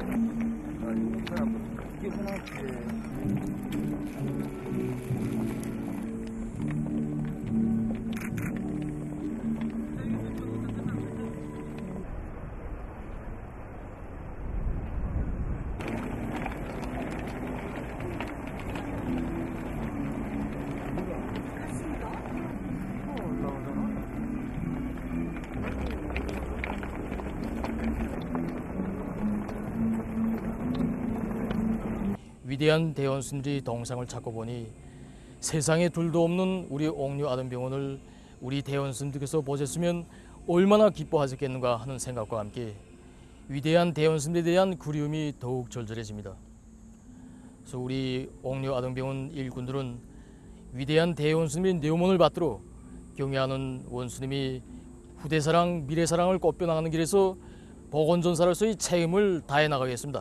위대한 대원수님들이 동상을 찾고 보니 세상에 둘도 없는 우리 옥류 아동병원을 우리 대원수님들께서 보셨으면 얼마나 기뻐하셨겠는가 하는 생각과 함께 위대한 대원수님들에 대한 그리움이 더욱 절절해집니다. 그래서 우리 옥류 아동병원 일꾼들은 위대한 대원수님의 뇌문을 받들어 경애하는 원수님이 후대사랑 미래사랑을 꽃펴나가는 길에서 보건전사로서의 책임을 다해 나가겠습니다.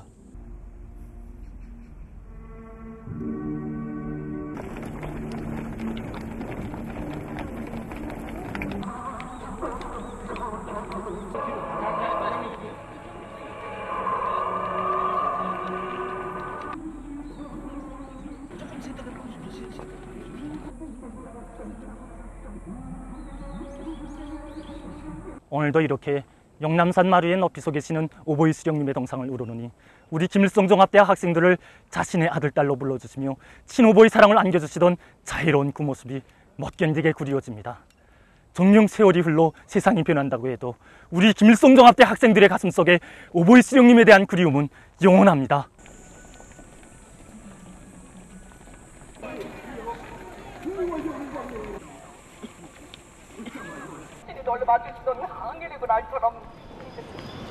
오늘도 이렇게 영남산 마루에 높이 서 계시는 오보이 수령님의 동상을 우러느니 우리 김일성 종합대학 학생들을 자신의 아들, 딸로 불러주시며 친오보이 사랑을 안겨주시던 자애로운 그 모습이 못 견디게 그리워집니다. 정령 세월이 흘러 세상이 변한다고 해도 우리 김일성 종합대학 학생들의 가슴속에 오보이 수령님에 대한 그리움은 영원합니다. 원래 맞으시던 한길이고 날처럼